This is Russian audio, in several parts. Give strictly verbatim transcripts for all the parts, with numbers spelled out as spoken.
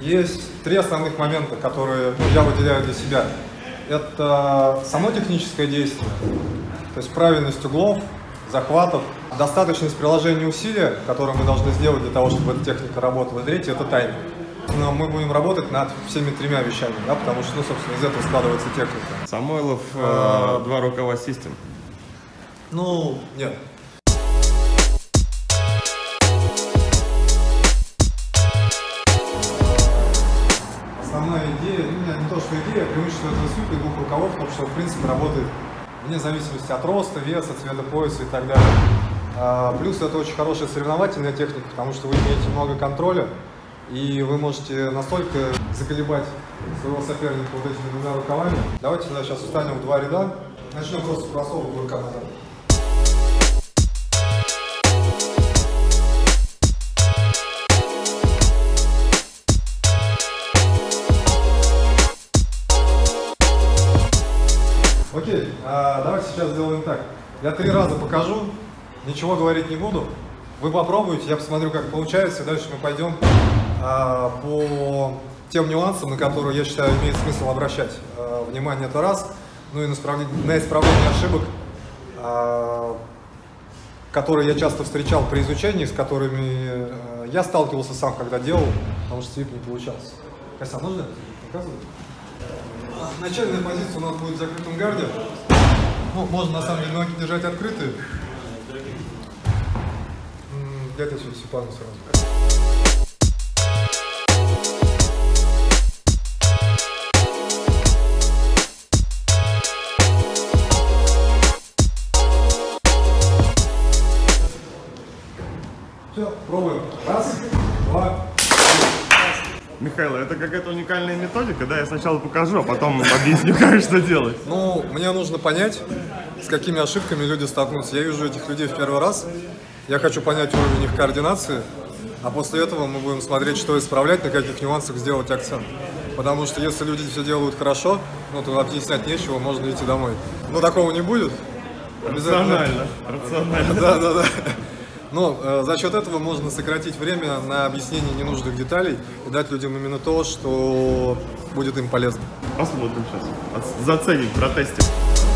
Есть три основных момента, которые ну, я выделяю для себя. Это само техническое действие, то есть правильность углов, захватов, достаточность приложения усилия, которое мы должны сделать для того, чтобы эта техника работала. И третье – это тайминг. Но мы будем работать над всеми тремя вещами, да, потому что, ну, собственно, из этого складывается техника. Самойлов, э, два рукава систем. Ну, нет. Основная идея, ну, не то, что идея, а преимущество этого свипа и двух рукавов, потому что, в принципе, работает вне зависимости от роста, веса, цвета пояса и так далее. А, плюс это очень хорошая соревновательная техника, потому что вы имеете много контроля, и вы можете настолько заколебать своего соперника вот этими двумя рукавами. Давайте тогда сейчас встанем в два ряда. Начнем просто просовывать рука назад. Окей, а, давайте сейчас сделаем так. Я три раза покажу, ничего говорить не буду. Вы попробуйте, я посмотрю, как получается, и дальше мы пойдем а, по тем нюансам, на которые, я считаю, имеет смысл обращать а, внимание. Это раз. Ну и на исправление, на исправление ошибок, а, которые я часто встречал при изучении, с которыми а, я сталкивался сам, когда делал, потому что свип не получался. Кася, можно показывать? Начальная позиция у нас будет в закрытом гарде. Ну, можно на самом деле ноги держать открытые. Где-то сюда сипану сразу. Все, пробуем. Раз, два. Михаил, это какая-то уникальная методика, да? Я сначала покажу, а потом объясню, как что делать. Ну, мне нужно понять, с какими ошибками люди столкнутся. Я вижу этих людей в первый раз. Я хочу понять уровень их координации, а после этого мы будем смотреть, что исправлять, на каких нюансах сделать акцент. Потому что если люди все делают хорошо, ну, то объяснять нечего, можно идти домой. Но такого не будет. Рационально. Рационально. Да, да, да. Но э, за счет этого можно сократить время на объяснение ненужных деталей и дать людям именно то, что будет им полезно. Посмотрим сейчас. Заценим, протестим.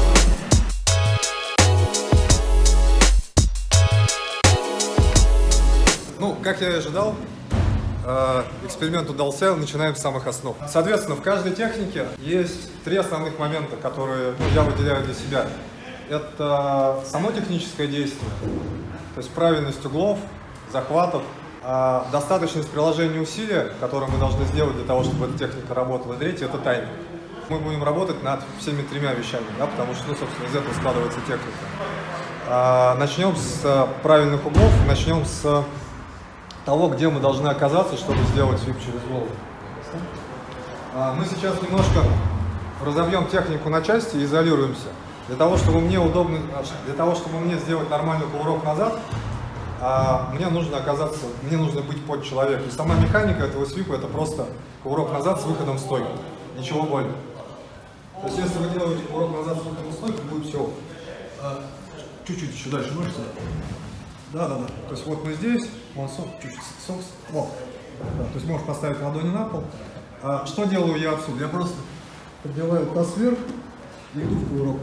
Ну, как я и ожидал, э, эксперимент удался, начинаем с самых основ. Соответственно, в каждой технике есть три основных момента, которые ну, я выделяю для себя. Это само техническое действие, то есть правильность углов, захватов, э, достаточность приложения усилия, которое мы должны сделать для того, чтобы эта техника работала. И третье – это тайминг. Мы будем работать над всеми тремя вещами, да, потому что, ну, собственно, из этого складывается техника. Э, начнем с правильных углов, начнем с того, где мы должны оказаться, чтобы сделать свип через голову. Мы сейчас немножко разобьем технику на части и изолируемся. Для того, чтобы мне удобно, для того, чтобы мне сделать нормальный кувырок назад, мне нужно оказаться, мне нужно быть под человеком. И сама механика этого свипа — это просто кувырок назад с выходом в стойку. Ничего более. То есть, если вы делаете кувырок назад с выходом в стойку, будет все. Чуть-чуть еще дальше можете? Да, да, да. То есть вот мы здесь, он чуть-чуть, вот. Да, то есть можешь поставить ладони на пол. А, что делаю я отсюда? Я просто поднимаю таз вверх и иду в кувырок.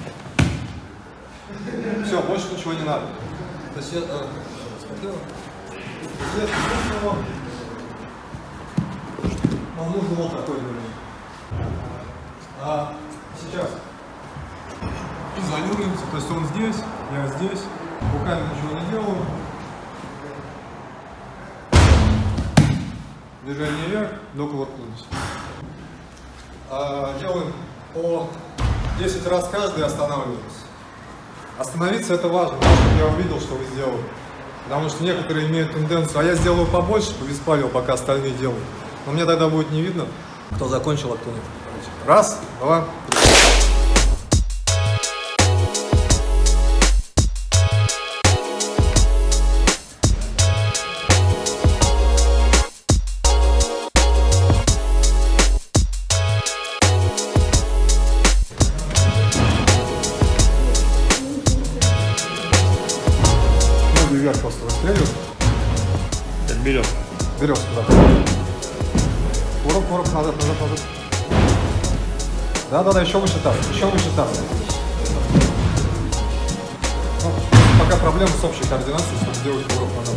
Все, больше ничего не надо. То есть я а, здесь, вам нужно вот такой движение. А сейчас изолируемся, то есть он здесь, я здесь. Руками ничего не делаю. Движение вверх, до кувыркнулись. А, делаем по десять раз каждый, останавливаемся. Остановиться — это важно, потому что я увидел, что вы сделали. Потому что некоторые имеют тенденцию, а я сделаю побольше, повиспалил, пока остальные делают. Но мне тогда будет не видно, кто закончил, а кто нет. Раз, два, три. Вверх просто выстрелю. Берем. Берем, да. Кувырок, кувырок, назад, назад, назад. Да-да-да, еще выше таз, еще выше таз. Ну, пока проблема с общей координацией, чтобы сделать кувырок назад.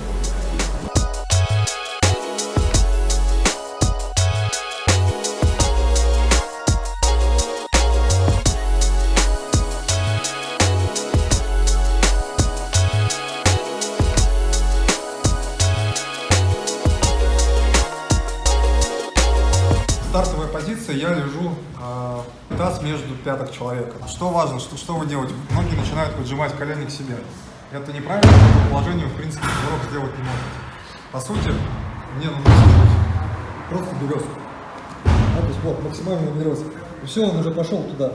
Стартовая позиция, я лежу э, таз между пяток человека. Что важно, что, что вы делаете? Многие начинают поджимать колени к себе. Это неправильно, в таком положении, в принципе, кувырок сделать не можете. По сути, мне нужно сделать просто березку. А, то есть вот, максимальная березка. И все, он уже пошел туда.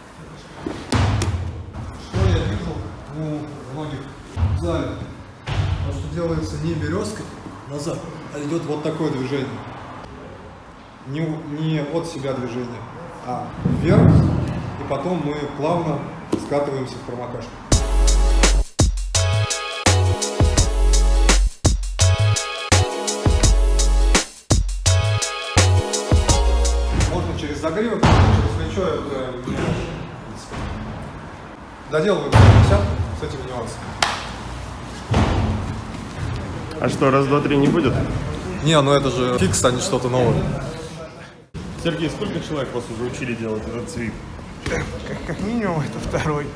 Что я вижу у многих в зале? То, что делается не березкой назад, а идет вот такое движение. Не, не от себя движение, а вверх, и потом мы плавно скатываемся в промокашку. Можно через загривок, через плечо, это не важно. Доделываем десятку с этим нюансом. А что, раз, два, три не будет? Не, ну это же фикс, а не что-то новое. Сергей, сколько человек вас уже учили делать этот свип? Как, как минимум, это второй.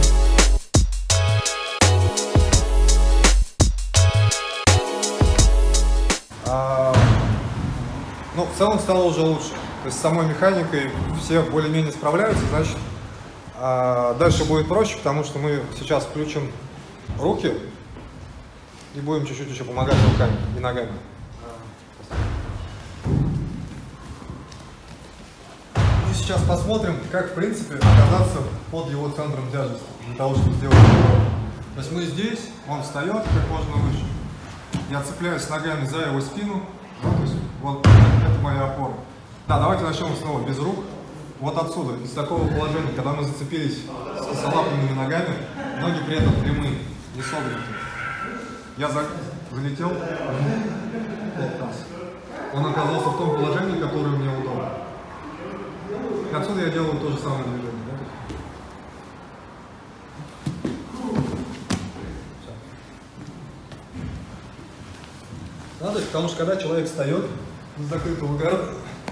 А, ну, в целом стало уже лучше. То есть с самой механикой все более-менее справляются, значит, а дальше будет проще, потому что мы сейчас включим руки и будем чуть-чуть еще помогать руками и ногами. Сейчас посмотрим, как в принципе оказаться под его центром тяжести для того, чтобы сделать его. То есть мы здесь, он встает как можно выше. Я цепляюсь ногами за его спину. Да, то есть вот это моя опора. Да, давайте начнем снова без рук. Вот отсюда, из такого положения, когда мы зацепились с косолапными ногами, ноги при этом прямые, не согнутые. Я за... залетел, он оказался в том положении, которое мне удобно. Отсюда я делаю то же самое движение. Да? Надо, потому что когда человек встает с закрытого города,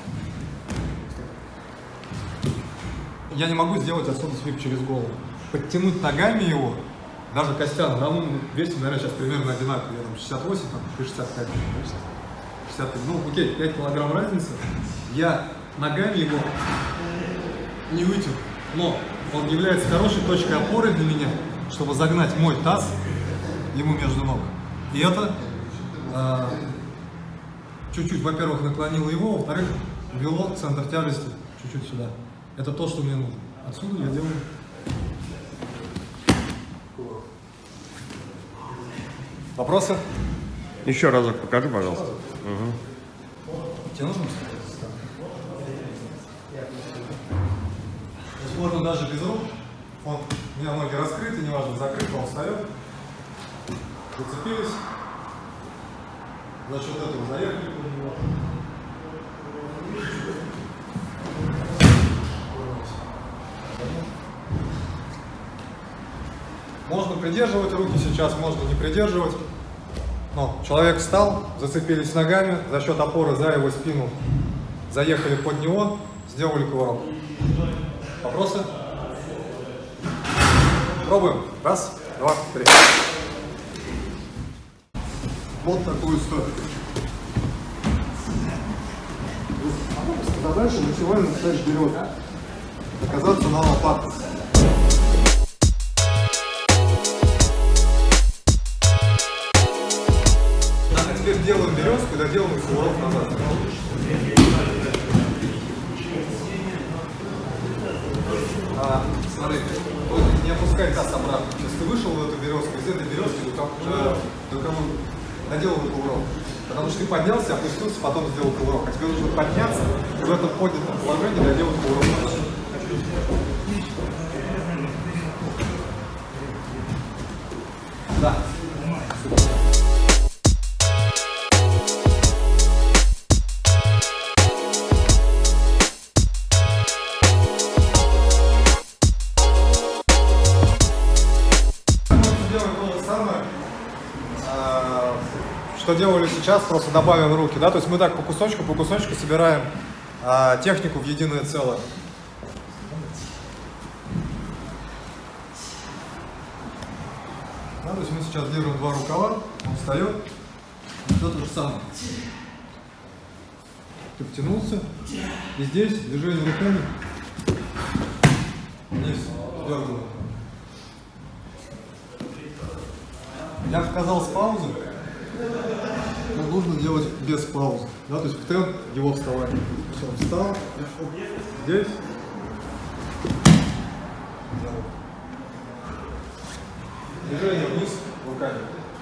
я не могу сделать отсюда свип через голову. Подтянуть ногами его, даже Костян, равным весим, наверное, сейчас примерно одинаково. Я там шестьдесят восемь, там шестьдесят пять, шестьдесят пять. Ну, окей, пять килограмм разницы. Я ногами его не вытяну, но он является хорошей точкой опоры для меня, чтобы загнать мой таз ему между ног. И это э, чуть-чуть, во-первых, наклонило его, во-вторых, ввело центр тяжести чуть-чуть сюда. Это то, что мне нужно. Отсюда я делаю. Вопросы? Еще разок покажи, пожалуйста. Угу. Тебе нужно? Можно даже без рук. Вот, у меня ноги раскрыты, неважно, закрыт, он встает. Зацепились. За счет этого заехали под него. Можно придерживать руки сейчас, можно не придерживать. Но человек встал, зацепились ногами, за счет опоры за его спину заехали под него, сделали кувырок. Вопросы? Пробуем. Раз, два, три. Вот такую стойку. А дальше максимально встать вперед. Оказаться на лопатках. А теперь делаем березку и доделаем кувырок назад. А, смотри, вот не опускай таз обратно. Сейчас ты вышел в эту березку, из этой березки только доделал кувырок. Потому что ты поднялся, опустился, потом сделал кувырок. А тебе нужно подняться и в этом поднятом положении доделать кувырок. Да. что делали сейчас, просто добавим руки, да, то есть мы так по кусочку, по кусочку собираем а, технику в единое целое. Да, то есть мы сейчас держим два рукава, он встает, все то же самое. Ты потянулся, и здесь движение руками вниз, дергаем. Я показал с паузы, но нужно делать без паузы. Да, то есть в темп его вставание. Все, он встал, здесь. Движение вниз руками.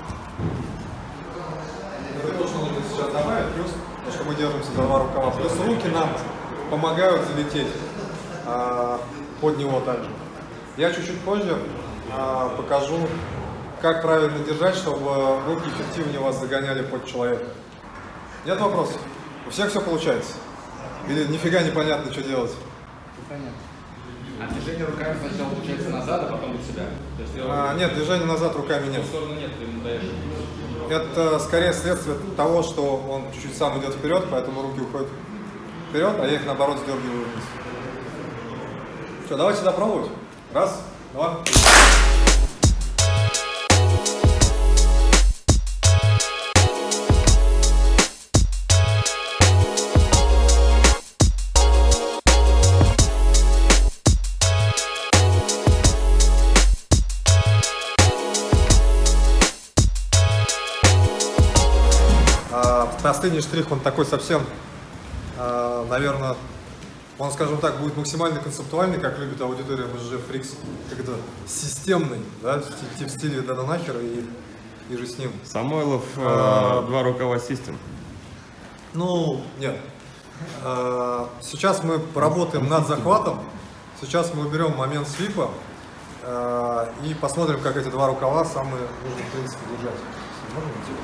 Это то, что нужно сейчас добавить, плюс то, что мы держимся за два рукава. Плюс руки нам помогают залететь а, под него также. Я чуть-чуть позже а, покажу, как правильно держать, чтобы руки эффективнее вас загоняли под человека. Нет вопросов? У всех все получается? Или нифига непонятно, что делать? Понятно. А движение руками сначала получается назад, а потом от себя? То есть а, нет, движения назад руками нет. В сторону нет, ты ему даешь. Это скорее следствие того, что он чуть-чуть сам идет вперед, поэтому руки уходят вперед, а я их наоборот сдергиваю вниз. Что, давайте сюда пробовать. Раз, два. Последний штрих, он такой совсем, э, наверное, он, скажем так, будет максимально концептуальный, как любит аудитория эм эс джи Freaks, как-то системный, да, в, в стиле Дада Нахера и, и же с ним. Самойлов э, два рукава систем. Ну, нет. Э, сейчас мы поработаем над захватом, сейчас мы уберем момент свипа э, и посмотрим, как эти два рукава самые нужно, в принципе, держать. Можно делать?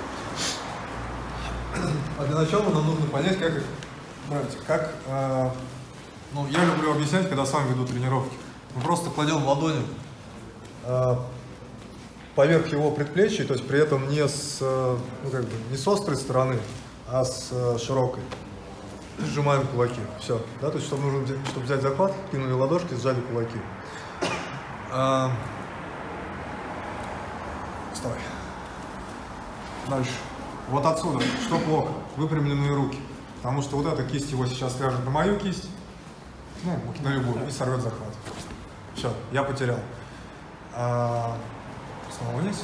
А для начала нам нужно понять, как их брать. Как, э, ну, я люблю объяснять, когда сам веду тренировки. Мы просто кладем ладони э, поверх его предплечья, то есть при этом не с, ну, как бы, не с острой стороны, а с э, широкой. Сжимаем кулаки. Все. Да? То есть, чтобы, нужно, чтобы взять захват, кинули ладошки, сжали кулаки. Э, вставай. Дальше. Вот отсюда, что плохо, выпрямленные руки, потому что вот эта кисть его сейчас ляжет на мою кисть, ну, на любую, и сорвет захват. Все, я потерял. А, снова вниз.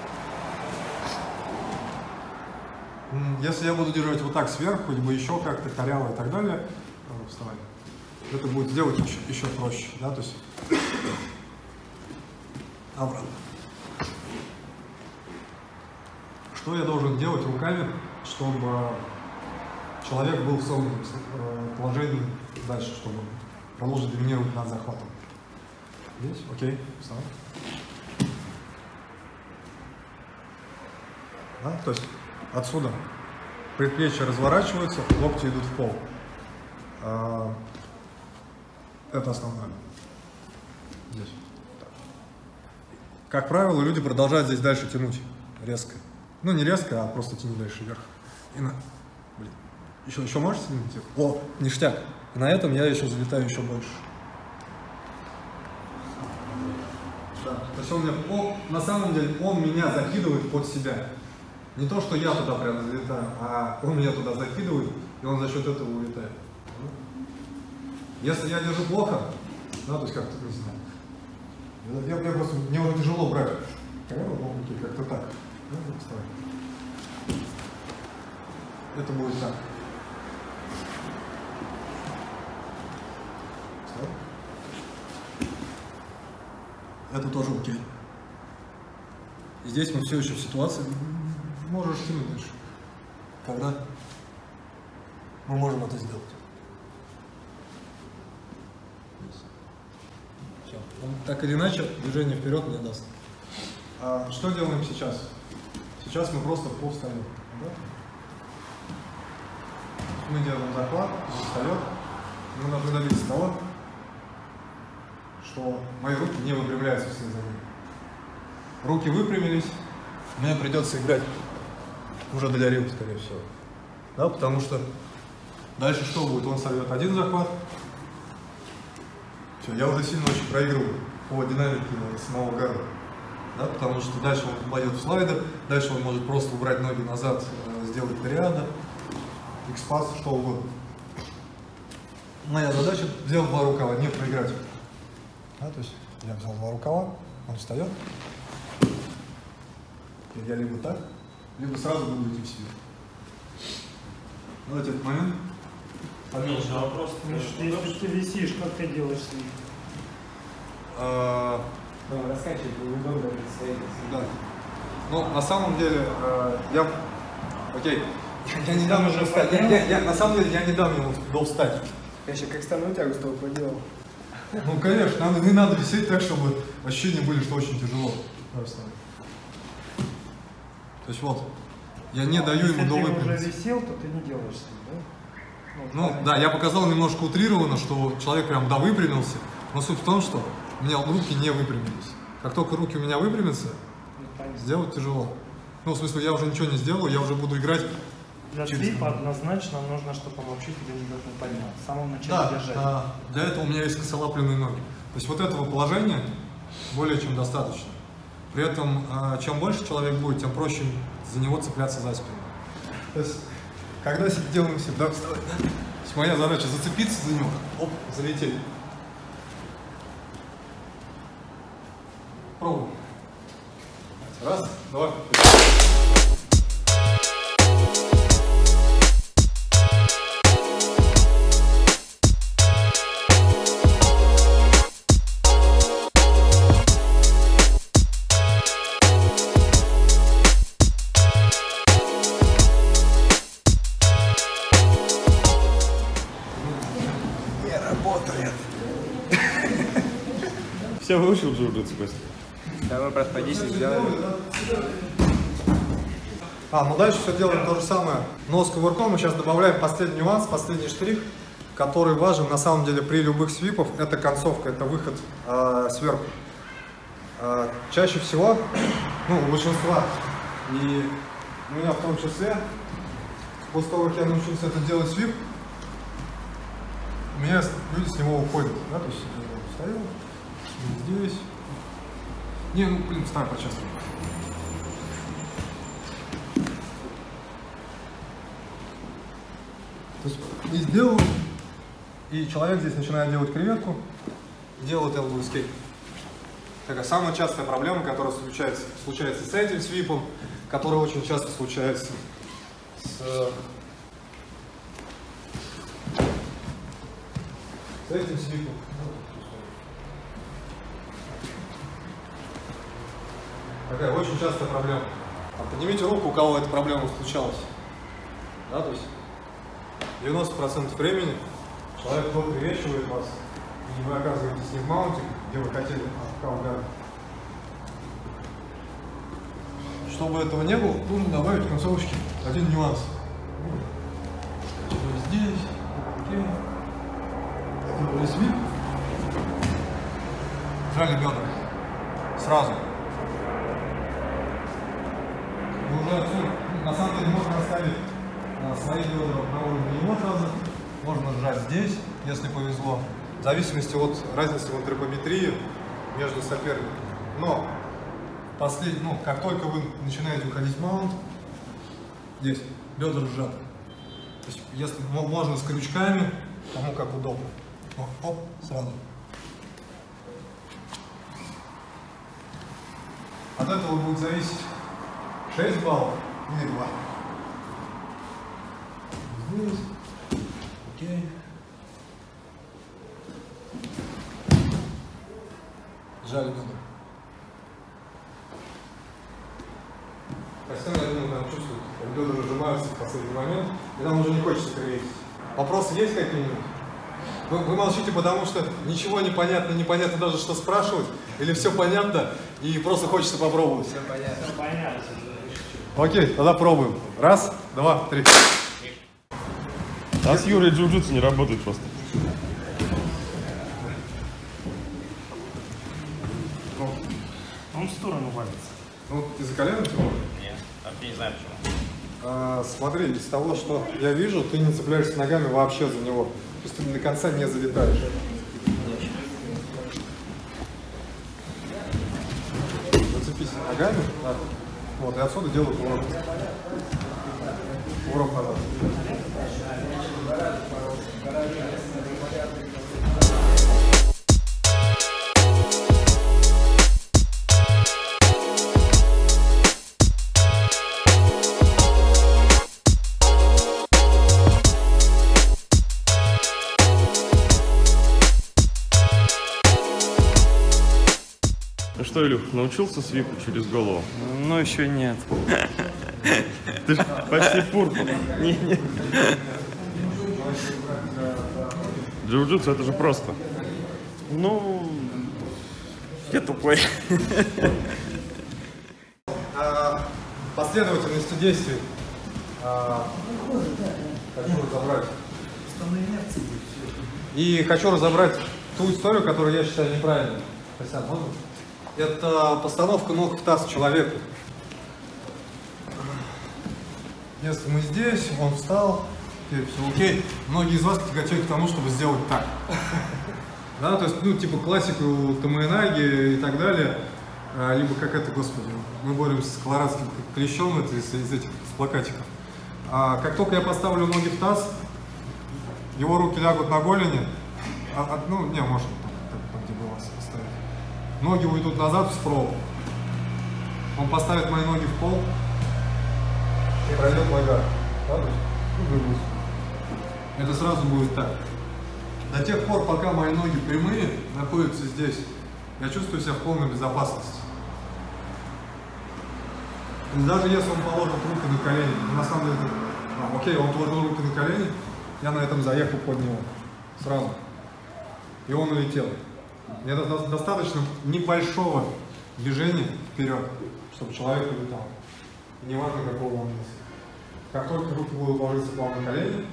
Если я буду держать вот так сверху, либо еще как-то коряво и так далее, вставай, это будет сделать еще, еще проще, да, то есть обратно. Что я должен делать руками, чтобы человек был в согнутом положении дальше, чтобы продолжить доминировать над захватом? Здесь? Окей, вставай. Да? То есть отсюда предплечья разворачиваются, локти идут в пол. Это основное. Здесь. Так. Как правило, люди продолжают здесь дальше тянуть резко. Ну, не резко, а просто тяни дальше вверх. И на... Блин. Еще, еще можешь тянуть? О, ништяк. И на этом я еще залетаю еще больше. Да. То есть он меня... О, на самом деле он меня закидывает под себя. Не то, что я туда прям залетаю, а он меня туда закидывает, и он за счет этого улетает. Если я держу плохо, да, то есть как-то, не знаю. Я, я просто... Мне уже тяжело брать. Как-то так. Это будет так. Это тоже окей. И здесь мы все еще в ситуации. Можешь тянуть дальше. Когда мы можем это сделать. Все. Он так или иначе движение вперед не даст. А что делаем сейчас? Сейчас мы просто повстаем. Да? Мы делаем захват, он встает. Мы должны добиться того, что мои руки не выпрямляются вслед за ним. Руки выпрямились, мне придется играть уже для ринга, скорее всего. Да, потому что дальше что будет? Он сорвет один захват. Все, я уже сильно очень проигрываю по динамике самого гарда. Да, потому что дальше он упадет в слайдер, дальше он может просто убрать ноги назад, сделать триада, икспас, что угодно. Моя задача сделать два рукава, не проиграть. Да, то есть я взял два рукава, он встает. И я либо так, либо сразу буду идти в себя. Давайте этот момент. Миша, вопрос. Миш, если ты висишь, как ты делаешь слив? А, Ну, раскачивай, удобно представить. да. Ну, на самом деле, э, я... Окей. Я не дам ему встать. Я, я, я, на самом деле, я не дам ему до встать. Я еще как стану тягу с тобой поделал. Ну, конечно, надо, не надо висеть так, чтобы ощущения были, что очень тяжело. Просто. То есть вот, я не даю ему до Если ты уже выпрямиться. висел, то ты не делаешь слив, да? Ну, да, я показал немножко утрированно, что человек прям до выпрямился. Но суть в том, что у меня руки не выпрямились. Как только руки у меня выпрямятся, сделать тяжело. Ну, в смысле, я уже ничего не сделаю, я уже буду играть. Для через слипа команду. однозначно нужно, чтобы он вообще тебя никак не поднял. С самого начала Да, держать. а, для этого у меня есть косолапленные ноги. То есть вот этого положения более чем достаточно. При этом, а, чем больше человек будет, тем проще за него цепляться за спину. То есть, когда делаем всегда вставать, да? То есть моя задача зацепиться за него, оп, залететь. Пробуем. Раз, два, три. Все выучил джиу-джитсу, Костя? Давай, брат, по десять сделаем. А, ну дальше все делаем то же самое, но с кувырком мы сейчас добавляем последний нюанс, последний штрих, который важен на самом деле при любых свипах, это концовка, это выход э, сверху. Э, чаще всего, ну у большинства, и у меня в том числе, после того, как я научился это делать свип, у меня люди с него уходят, да, то есть я стою, здесь, не, ну блин, ставь почувствуй. То есть и сделал, и человек здесь начинает делать креветку, делает elbow escape. Такая самая частая проблема, которая случается, случается с этим свипом, которая очень часто случается с, с этим свипом. Такая очень частая проблема. Поднимите руку, у кого эта проблема случалась. Да, то есть девяносто процентов времени человек допривечивает вас, и вы оказываетесь не в маунте, где вы хотели, а в каугарде. Чтобы этого не было, нужно добавить в концовочке один нюанс. Вот здесь, окей. Сделали свип. Сжали бедра. Сразу. И уже отсюда, на самом деле, можно оставить свои бедра на уровне его сразу. Можно сжать здесь, если повезло. В зависимости от разницы в антропометрии между соперниками. Но послед... ну, как только вы начинаете выходить в маунт, здесь бедра сжаты. То есть, если можно с крючками, кому как удобно. Оп, оп, сразу. От этого будет зависеть шесть баллов или два. Здесь. Окей. Сжали бедра. Костян, я думаю, там чувствует, как бедра сжимаются в последний момент, и нам уже не хочется креветить. Вопросы есть какие-нибудь? Вы, вы молчите, потому что ничего не понятно, непонятно даже, что спрашивать, или все понятно, и просто хочется попробовать? Все понятно. Все понятно. Окей, тогда пробуем. Раз, два, три. А с Юрой джиу-джитсу не работает просто. Он в сторону валится. Ну, ты за колено тянул? Нет, вообще не знаю почему. А, смотри, из того, что я вижу, ты не цепляешься ногами вообще за него. То есть ты до конца не залетаешь. Зацепись ногами. Да. Вот, и отсюда делаю поворот. Поворот назад. Ну что, Илюх, научился свипу через голову? Ну, еще нет. Ты ж почти пурпур. Не, не. Джиу-джитсу это же просто. Ну, я тупой. А, последовательностью действий а, хочу разобрать. И хочу разобрать ту историю, которую я считаю неправильной. Хотя, можно? Это постановка ног в таз человеку. Если мы здесь, он встал, теперь все окей. Многие из вас тяготеют к тому, чтобы сделать так. Да, то есть, ну, типа классику Томаэнаги и так далее. А, либо как это, господи, мы боремся с колорадским клещом, это из, из этих из плакатиков. А, как только я поставлю ноги в таз, его руки лягут на голени. А, а, ну, не, можно так, так, где было оставить. Ноги уйдут назад в спрол. Он поставит мои ноги в пол и пройдет нога. Это сразу будет так. До тех пор, пока мои ноги прямые, находятся здесь, я чувствую себя в полной безопасности. То есть даже если он положит руки на колени, на самом деле, а, окей, он положил руки на колени, я на этом заехал под него сразу. И он улетел. Мне достаточно небольшого движения вперед, чтобы человек улетал. И неважно, какого он есть. Как только руки будут ложиться к вам на колени,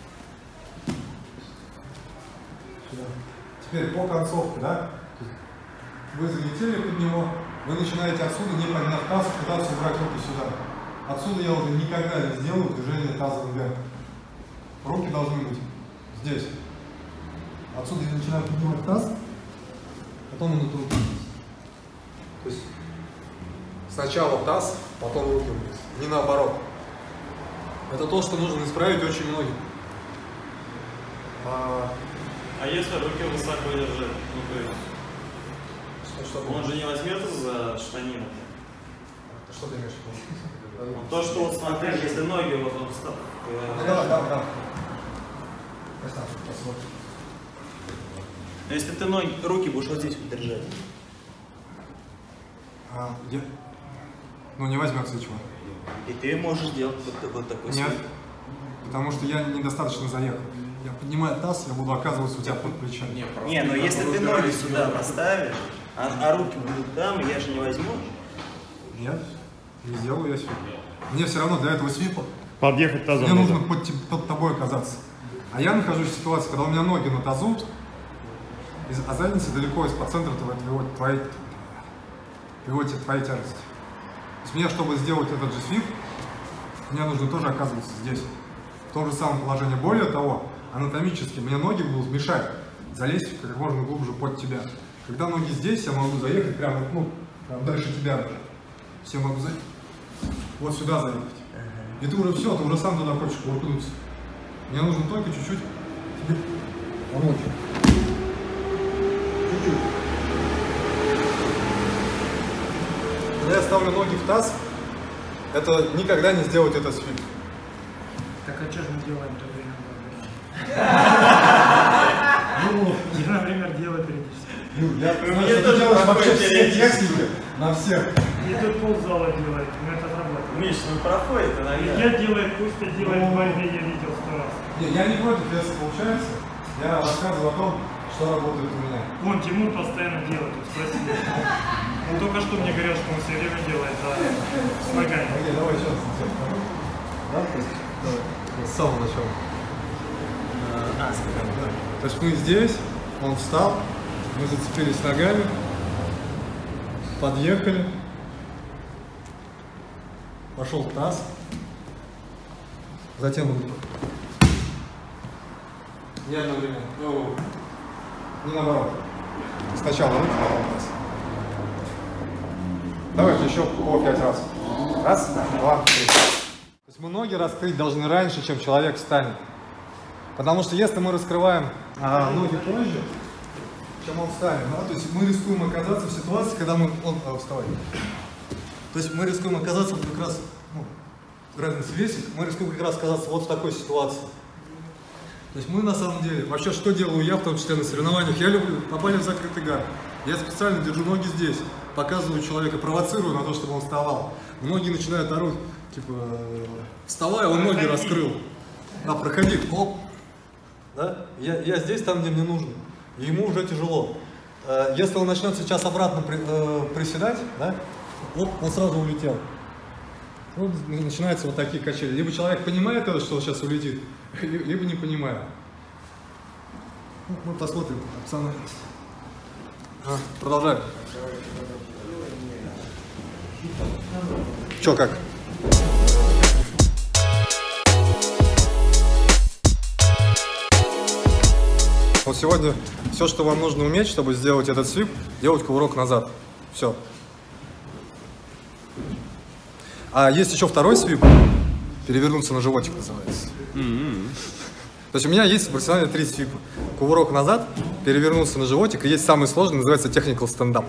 сюда. Теперь по концовке, да? Вы залетели под него, вы начинаете отсюда, не подняв таз, пытаться убрать руки сюда. Отсюда я уже никогда не сделаю движение тазом вверх. Руки должны быть здесь. Отсюда я начинаю поднимать таз, потом он эту руку вниз. То есть сначала таз, потом руки вниз. Не наоборот. Это то, что нужно исправить очень многим. А, А если руки высоко держать? Ну, то есть, что, что, он же не возьмется за штанину. что ты имеешь в виду? То, что вот смотри, если ноги вот он встал. Да, да, да. Посмотрим. Но если ты ноги, руки будешь вот здесь вот держать. А, где? Ну, не возьмется ничего. И ты можешь делать вот, вот такой Нет, свип. потому что я недостаточно заехал. Я поднимаю таз, я буду оказываться у тебя под плечом. Не, но если ты ноги сюда поставишь, а, а руки будут там, я же не возьму. Нет, не сделаю я свип. Мне все равно для этого свипа Подъехать тазом. мне нужно под, теб- под тобой оказаться. А я нахожусь в ситуации, когда у меня ноги на тазу, из- а задница далеко из-под центра твоей, твоей, твоей, твоей, твоей тяжести. То есть мне, чтобы сделать этот же свип, мне нужно тоже оказываться здесь, в том же самом положении. Более того, анатомически мне ноги будут мешать залезть как можно глубже под тебя. Когда ноги здесь, я могу заехать прямо, ну, прям дальше тебя даже. Все могу заехать. Вот сюда заехать. И ты уже все, ты уже сам туда хочешь кувыркнуться. Мне нужно только чуть-чуть тебе помочь. Чуть-чуть. Когда я ставлю ноги в таз, это никогда не сделать этот свип. Так а что же мы делаем в то время? Ну, Я, например, делаю периодически. я Мне знаю, что ты тоже делаешь такое вообще все периодически. техники на всех. И тут ползала делает, но это работает. Миш, ну проходит, наверное. Я делает, пусть это делает в борьбе, я видел сто раз. Не, я не против, если получается. Я рассказываю о том, что работает у меня. Вон, Тимур постоянно делает, вот спроси. Он только что мне говорил, что он все время делает за... с ногами. Окей, давай сейчас тебе покажу. Да, то есть, давай, с самого начала. А, Да. То есть мы здесь, он встал, мы зацепились ногами, подъехали, пошел таз, затем не одновременно. Ну, не наоборот. Сначала руки, потом пресс. Давайте еще по пять раз. Раз, два, три. То есть мы ноги раскрыть должны раньше, чем человек встанет. Потому что если мы раскрываем а, ноги позже, чем он встанет, да, то есть мы рискуем оказаться в ситуации, когда мы... Он, а, вставай. То есть мы рискуем оказаться вот как раз, ну, разница в весе, мы рискуем как раз оказаться вот в такой ситуации. То есть мы на самом деле, вообще что делаю я, в том числе на соревнованиях, я люблю попали в закрытый гард. Я специально держу ноги здесь, показываю человека, провоцирую на то, чтобы он вставал. Многие начинают орать, типа, вставай, он ноги раскрыл. А, проходи, оп. Да? Я, я здесь, там, где мне нужно. И ему уже тяжело. Если он начнет сейчас обратно при, э, приседать, да, оп, он сразу улетел. Вот начинаются вот такие качели. Либо человек понимает это, что он сейчас улетит, либо не понимает. Ну, посмотрим, пацаны. А, продолжаем. Че, как? Вот сегодня все, что вам нужно уметь, чтобы сделать этот свип, делать кувырок назад. Все. А есть еще второй свип, перевернуться на животик называется. Mm-hmm. То есть у меня есть профессионально три свипа. Кувырок назад, перевернуться на животик, и есть самый сложный, называется technical stand-up.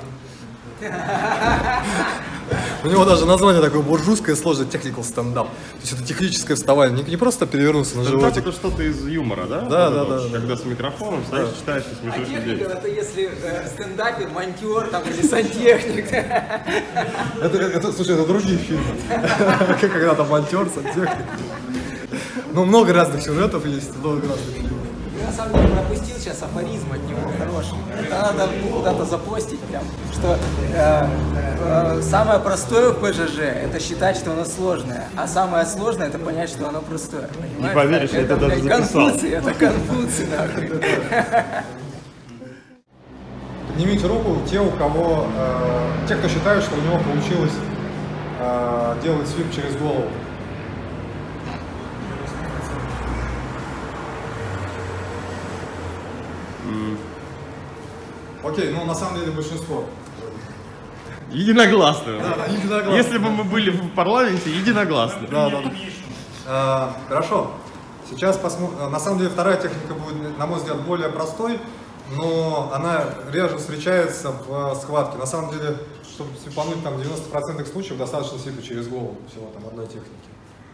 У него даже название такое буржуйское, сложное, technical stand-up. То есть это техническое вставание, не, не просто перевернуться на животик. Это что-то из юмора, да? Да, да, да. Когда с микрофоном стоишь, да, читаешь и смешишь людей. А техника это если э, стендапер, монтер там, или сантехник. Это, это, слушай, это другие фильмы. Когда там монтер, сантехник. Ну, много разных сюжетов есть, много разных фильмов. Я на самом деле пропустил сейчас афоризм от него хороший. Это надо куда-то запостить прям, что э, э, самое простое в ПЖЖ это считать, что оно сложное, а самое сложное это понять, что оно простое. Понимаешь? Не поверишь, я это даже блядь, записал. Конфуций, это Конфуций, нахуй. Поднимите руку те, у кого, э, те, кто считают, что у него получилось э, делать свип через голову. Mm. Окей, ну на самом деле большинство. Единогласно. Да, да, единогласно. Если бы мы были в парламенте, единогласно. Да, да. А, хорошо. Сейчас посмотрим. На самом деле вторая техника будет, на мой взгляд, более простой, но она реже встречается в схватке. На самом деле, чтобы свипануть там девяносто процентов случаев, достаточно свипа через голову всего там одной техники.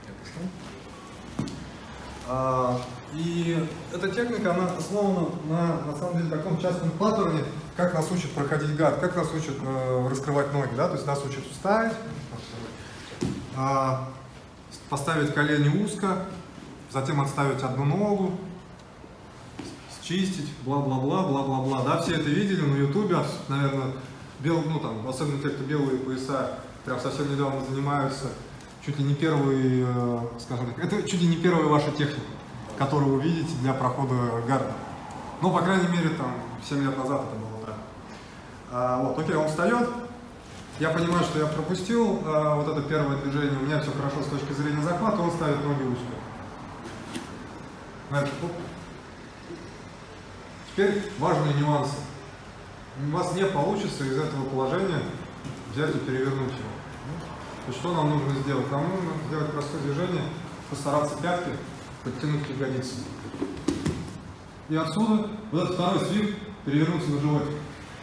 А, и эта техника, она основана на, на самом деле, таком частном паттерне, как нас учат проходить гард, как нас учат э, раскрывать ноги, да, то есть нас учат встать, э, поставить колени узко, затем отставить одну ногу, счистить, бла-бла-бла, бла-бла-бла, да, все это видели на ютубе, наверное, бел, ну там, особенно те, кто белые пояса, прям совсем недавно занимаются. Чуть ли не первый, скажем так, это чуть ли не первая ваша техника, которую вы видите для прохода гарда. Ну, по крайней мере, там, семь лет назад это было так. А, вот, окей, он встает. Я понимаю, что я пропустил а, вот это первое движение, у меня все хорошо с точки зрения захвата, он ставит ноги узко. Значит, теперь важные нюансы. У вас не получится из этого положения взять и перевернуть его. То есть что нам нужно сделать? Нам нужно сделать простое движение, постараться пятки подтянуть к ягодице. И отсюда вот этот второй свип перевернуться на животик.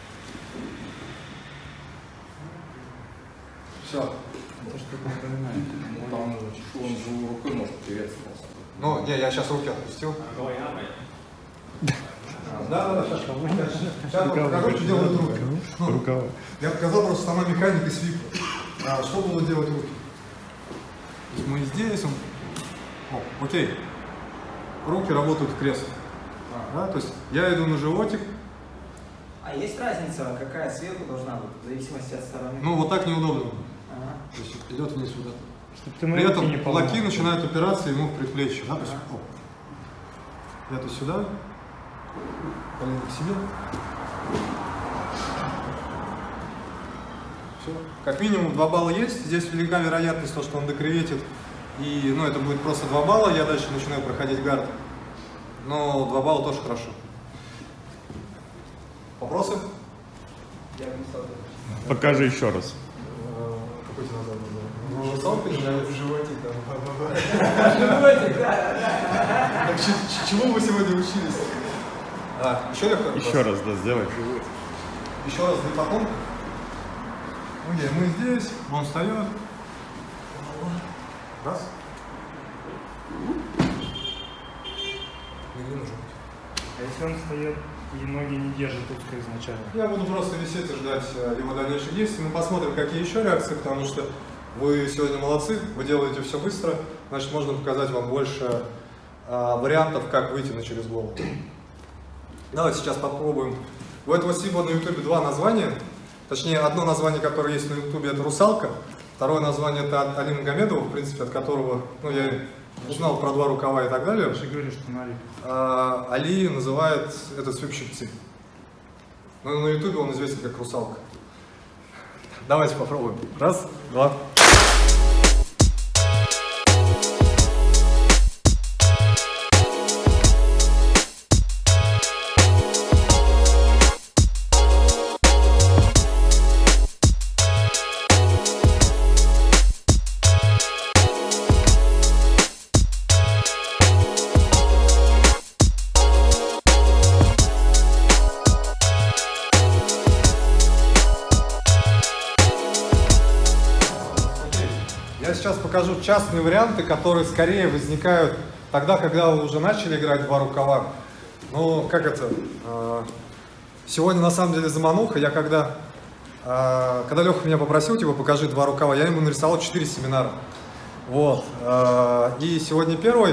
Все. Это что-то напоминает. Там он же рукой может приветствоваться. Ну, не, я сейчас руки отпустил. Да, да, да, сейчас. Сейчас я покажу, что делают руки. Рукава. Я показал просто сама механика свипа. А что будут делать руки? То есть мы здесь, он... О, окей. Руки работают в кресле. Да? То есть я иду на животик. А есть разница, какая сверху должна быть, в зависимости от стороны? Ну, вот так неудобно. Ага. То есть идет вниз сюда. Чтоб ты При этом не кулаки начинают упираться ему в предплечье. Да? То есть, оп. Это сюда. Колено к себе. Все. Как минимум два балла есть. Здесь велика вероятность, что он докреветит И, ну, это будет просто два балла, я дальше начинаю проходить гард. Но два балла тоже хорошо. Вопросы? Я бы не стал. Покажи еще раз. Какой тебе назад был? Ну, русалка или В животе там. Так, чему вы сегодня учились? А, еще легко? Еще раз, да, сделай. Еще раз для потомка. Окей, мы здесь, он встает. Раз. Нигде нужно. А если он встает и ноги не держит узко изначально? Я буду просто висеть и ждать его дальнейших действий. Мы посмотрим, какие еще реакции, потому что вы сегодня молодцы, вы делаете все быстро, значит, можно показать вам больше а, вариантов, как выйти на через голову. Давайте сейчас попробуем. У этого стиба на ютубе два названия. Точнее, одно название, которое есть на ютубе, это «Русалка». Второе название это от Али Магомедова, в принципе, от которого, ну, я узнал про два рукава и так далее. Ты же говоришь, что на Али. А, Али называет это свип-щипцы. Но на ютубе он известен как «Русалка». Давайте попробуем. Раз, два. Я сейчас покажу частные варианты, которые скорее возникают тогда, когда вы уже начали играть два рукава. Ну, как это? Сегодня на самом деле замануха. Я когда, когда Леха меня попросил, типа, покажи два рукава, я ему нарисовал четыре семинара. Вот. И сегодня первый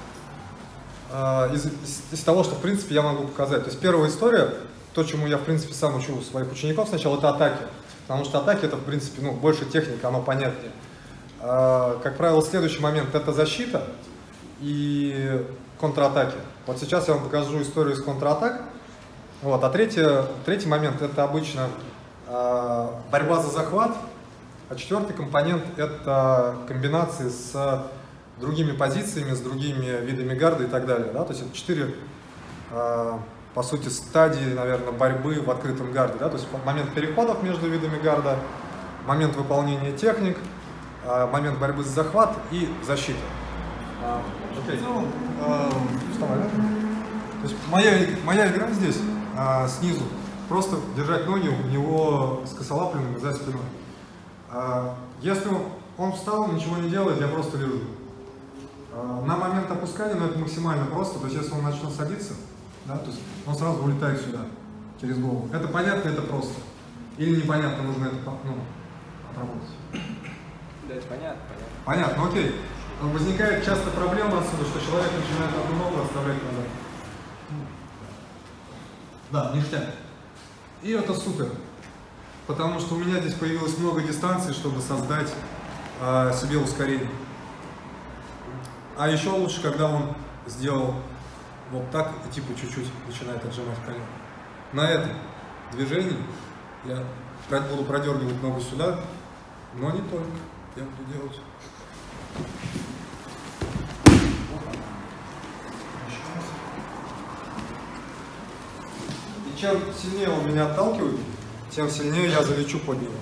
из, из того, что в принципе я могу показать. То есть первая история, то, чему я в принципе сам учу своих учеников сначала, это атаки. Потому что атаки это в принципе ну, больше техника, оно понятнее. Как правило, следующий момент это защита и контратаки. Вот сейчас я вам покажу историю из контратак. Вот. А третий, третий момент это обычно э, борьба за захват. А четвертый компонент это комбинации с другими позициями, с другими видами гарда и так далее. Да? То есть это четыре, э, по сути, стадии, наверное, борьбы в открытом гарде. Да? То есть момент переходов между видами гарда, момент выполнения техник, момент борьбы за захват и защита. Okay. А, вставай, да? То есть моя, моя игра здесь а, снизу. Просто держать ноги у него с косолапленными за спиной. А, если он встал, ничего не делает, я просто лежу. А, на момент опускания, но это максимально просто. То есть если он начнет садиться, да, то есть он сразу улетает сюда, через голову. Это понятно, это просто. Или непонятно, нужно это ну, отработать. Да, это понятно, понятно. Понятно, окей. Возникает часто проблема отсюда, что человек начинает одну ногу оставлять назад. Да, ништяк. И это супер. Потому что у меня здесь появилось много дистанций, чтобы создать э, себе ускорение. А еще лучше, когда он сделал вот так и типа чуть-чуть начинает отжимать колено. На этом движении я буду продергивать ногу сюда, но не только. Я буду делать. И чем сильнее он меня отталкивает, тем сильнее я залечу под него.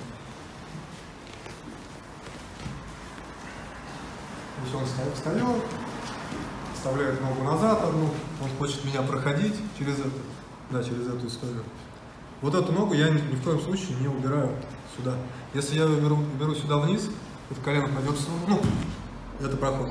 То есть он встает, вставляет ногу назад одну, он хочет меня проходить через это, да, через эту историю. Вот эту ногу я ни, ни в коем случае не убираю сюда. Если я ее беру, беру сюда вниз, это колено пойдет снова, ну, это проход.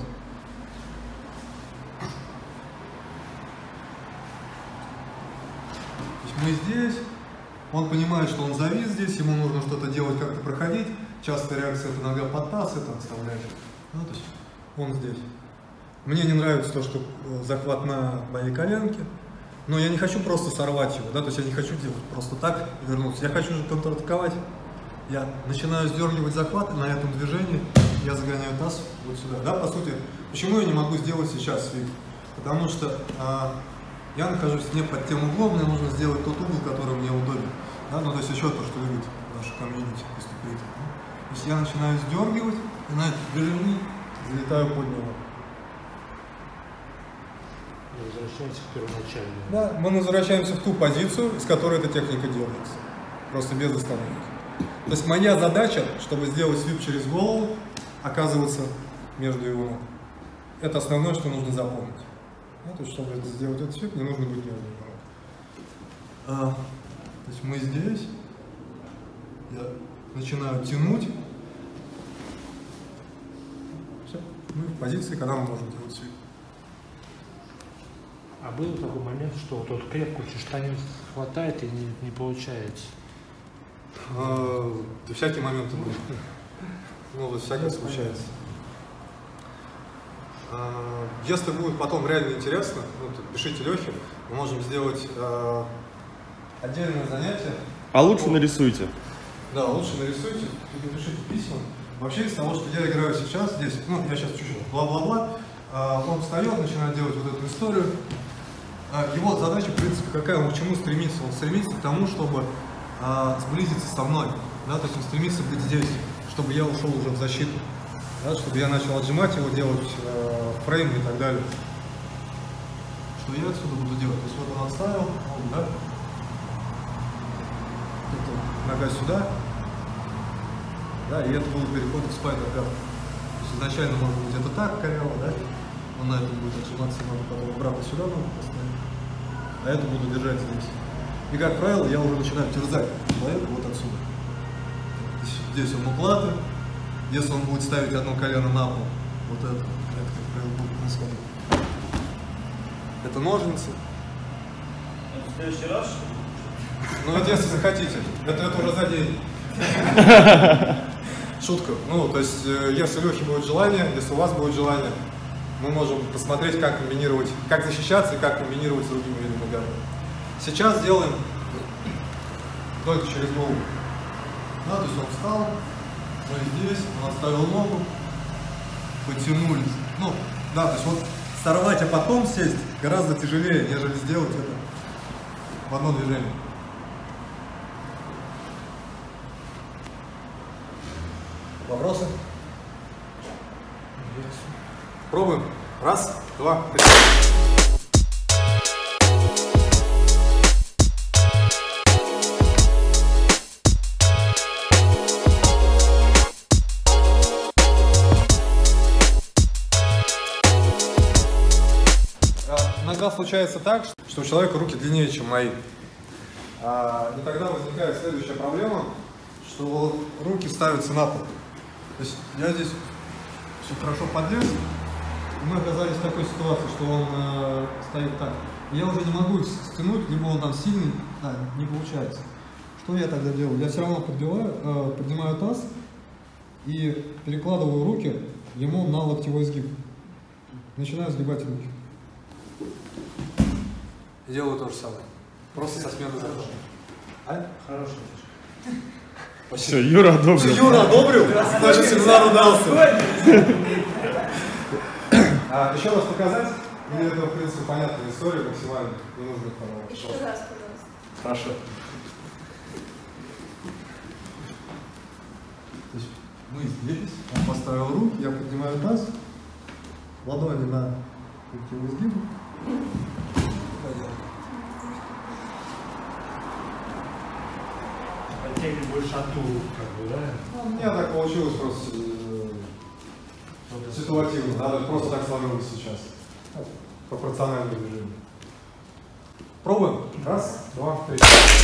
Мы здесь, он понимает, что он завис здесь, ему нужно что-то делать, как-то проходить. Частая реакция это нога под таз, это отставляет. Ну, то есть он здесь. Мне не нравится то, что захват на моей коленке, но я не хочу просто сорвать его, да, то есть я не хочу делать просто так и вернуться. Я хочу же контратаковать. Я начинаю сдергивать захват, и на этом движении я загоняю таз вот сюда. Да, по сути, почему я не могу сделать сейчас свип? Потому что а, я нахожусь не под тем углом, мне нужно сделать тот угол, который мне удобен. Да? Ну, то есть еще то, что любит наша комьюнити поступить. То есть я начинаю сдергивать, и на этом движении залетаю под него. Возвращаемся к первоначальному. Да, мы возвращаемся в ту позицию, из которой эта техника делается. Просто без остановки. То есть моя задача, чтобы сделать свип через голову, оказываться между его ног. Это основное, что нужно запомнить. Да, то есть, чтобы это сделать этот свип, не нужно быть между его ног. А, то есть мы здесь, я начинаю тянуть. Все, мы в позиции, когда мы можем делать свип. А был такой момент, что вот тут крепко штанин хватает и не, не получается? А, да всякие моменты были. Ну, вот всякое случается. А, если будет потом реально интересно, ну, то пишите Лехе, мы можем сделать а, отдельное занятие. А лучше Вот. нарисуйте. Да, лучше нарисуйте, и напишите письма. Вообще, из того, что я играю сейчас здесь, ну, я сейчас чуть-чуть бла-бла-бла, а, он встает, начинает делать вот эту историю. А, его задача, в принципе, какая, он к чему стремится? Он стремится к тому, чтобы а, сблизиться со мной, да, то есть он стремится быть здесь, чтобы я ушел уже в защиту, да, чтобы я начал отжимать его, делать э, фрейм и так далее. Что я отсюда буду делать? То есть вот он отставил, он, да, это нога сюда, да, и это был переход в спайдер гард. То есть изначально может быть это так коряво, да, но на этом будет отжиматься, надо потом обратно сюда надо поставить, а это буду держать здесь. И, как правило, я уже начинаю терзать человека вот отсюда. Здесь он уплаты. Если он будет ставить одно колено на пол, вот это, это как правило, будет происходить. Это ножницы. В следующий раз, что ли? Ну, это если захотите. Это, это уже за день. Шутка. Ну, то есть, если Лехе будет желание, если у вас будет желание, мы можем посмотреть, как комбинировать, как защищаться и как комбинировать с другими видами гарда. Сейчас делаем только через голову. Да, то есть он встал, мы здесь, он отставил ногу, потянулись. Ну, да, то есть вот сорвать, а потом сесть гораздо тяжелее, нежели сделать это в одно движение. Вопросы? Пробуем. Раз, два, три. Иногда случается так, что у человека руки длиннее, чем мои. А, и тогда возникает следующая проблема, что руки ставятся на пол. То есть я здесь все хорошо подлез, и мы оказались в такой ситуации, что он э, стоит так. И я уже не могу их стянуть, либо он там сильный, да, не получается. Что я тогда делаю? Я все равно подбиваю, э, поднимаю таз и перекладываю руки ему на локтевой сгиб. Начинаю сгибать руки. Делаю то же самое. Просто со смены захожу. А? Хорошая фишка. Все, Юра одобрил. Юра одобрил? Значит, семинар удался. А, еще раз показать? Мне это, в принципе, понятная история, максимально не нужно второго. Еще раз, пожалуйста. Хорошо. То есть мы здесь, он поставил руки, я поднимаю таз, ладони на локтевой сгиб. Подтягивай больше от рук, как бы, да? Ну, у меня так получилось просто э, ситуативно, надо просто так сложилось сейчас. Пропорциональное движение. Пробуем. Раз, два, три.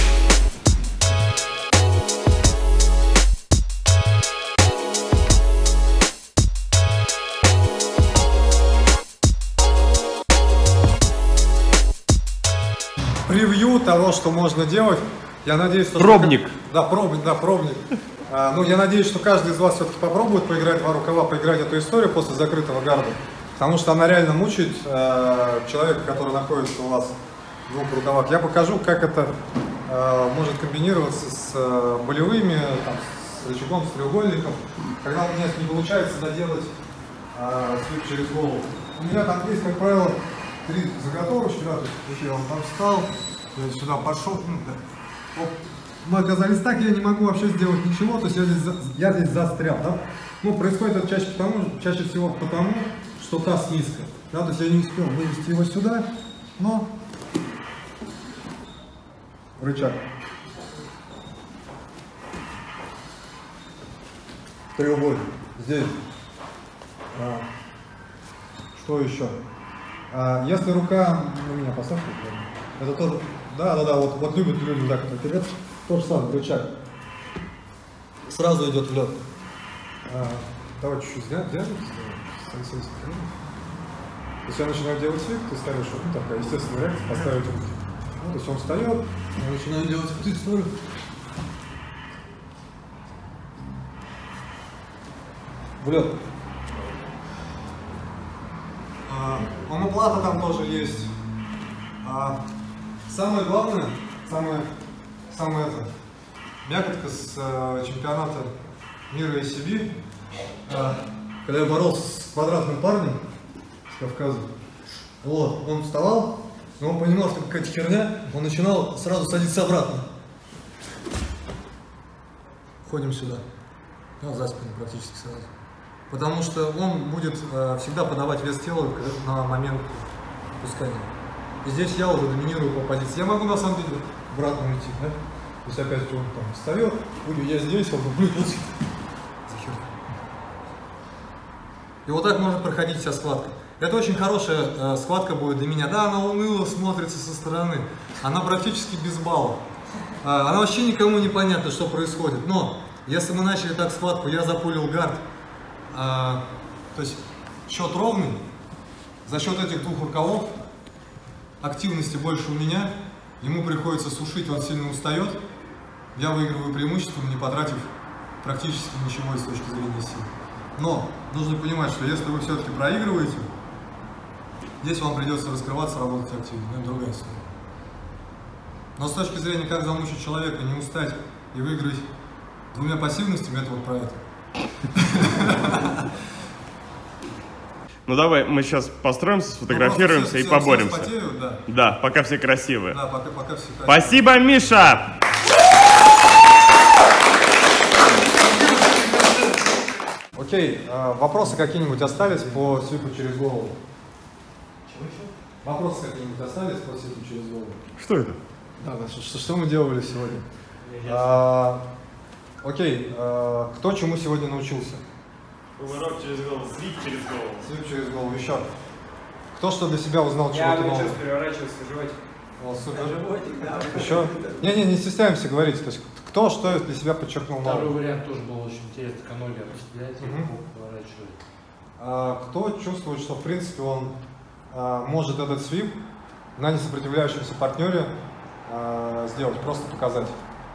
Превью того, что можно делать. Я надеюсь, что... Пробник. Да, пробник, да, пробник. А, ну, я надеюсь, что каждый из вас все-таки попробует поиграть два рукава, поиграть эту историю после закрытого гарда. Потому что она реально мучает э, человека, который находится у вас в двух рукавах. Я покажу, как это э, может комбинироваться с э, болевыми, там, с рычагом, с треугольником. Когда у меня не получается доделать э, свип через голову. У меня там есть, как правило, три заготовочки. Да, то есть, я он там встал, я сюда пошел. Ну, да. Оп. Мы оказались так, я не могу вообще сделать ничего, то есть я здесь, я здесь застрял. Да? Ну, происходит это чаще, потому, чаще всего потому, что таз низко. Да, то есть я не успел вывести его сюда, но рычаг. Треугольник. Здесь. А, что еще? А, если рука... Ну, меня поставьте. Это тоже... Да, да, да, вот, вот любят люди вот так вот. Это то же самое, рычаг. Сразу идет в лед. А, давай чуть-чуть взять, взять, То есть я начинаю делать свик, ты ставишь, ну, такая естественная реакция, поставить руки. Ну, то есть он встает, я начинаю делать ты ставишь. В лед. А, омоплата там тоже есть. А, самое главное, самое, самое это, мякотка с а, чемпионата мира и Сибири. А, когда я боролся с квадратным парнем с Кавказа, вот, он вставал, но он понимал, что какая-то херня, он начинал сразу садиться обратно. Ходим сюда, ну, за спину практически сразу. Потому что он будет э, всегда подавать вес тела на момент пускания. И здесь я уже доминирую по позиции. Я могу на самом деле обратно уйти, да? То есть опять он там встает, я здесь, он блин, вот за херня. И вот так может проходить вся схватка. Это очень хорошая э, схватка будет для меня. Да, она уныло смотрится со стороны. Она практически без баллов. Э, она вообще никому не понятно, что происходит. Но если мы начали так схватку, я запулил гард, э, то есть счет ровный, за счет этих двух рукавов активности больше у меня, ему приходится сушить, он сильно устает. Я выигрываю преимуществом, не потратив практически ничего с точки зрения сил. Но нужно понимать, что если вы все-таки проигрываете, здесь вам придется раскрываться, работать активно. Это другая история. Но с точки зрения, как замучить человека, не устать и выиграть двумя пассивностями, это вот про это. Ну давай, мы сейчас построимся, сфотографируемся и поборемся. Потеют, да. Да, пока все красивые. Да, пока, пока все красивые. Спасибо, Миша! Окей, э, вопросы какие-нибудь остались по свипу через голову? Чего еще? Вопросы какие-нибудь остались по свипу через голову? Что это? Да, да, что, что мы делали сегодня? А, окей, а, кто чему сегодня научился? Поворот через голову, свип через голову. Свип через голову, еще. Кто что для себя узнал Я чего-то нового? научился переворачиваться в животик. О, супер. Еще? Не-не, не стесняемся говорить. То есть, кто что для себя подчеркнул Второй нового? вариант тоже был очень интересный, к ноги распределять и Мгм. поворачивать. А, кто чувствует, что в принципе он а, может этот свип на несопротивляющемся партнере а, сделать, просто показать?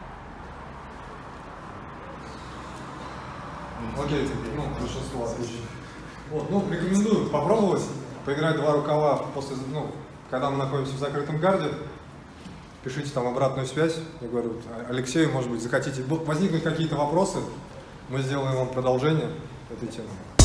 Окей, ну, большинство отлично. Вот, ну, рекомендую попробовать, поиграть два рукава после, ну, когда мы находимся в закрытом гарде. Пишите там обратную связь. Я говорю, Алексею, может быть, захотите, возникнут какие-то вопросы, мы сделаем вам продолжение этой темы.